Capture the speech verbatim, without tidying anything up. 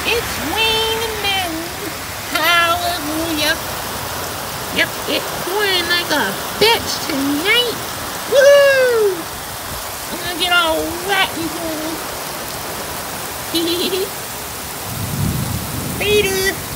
It's raining. Hallelujah. Yep, it's pouring like a bitch tonight. Woohoo! I'm gonna get all wet and cool. Later.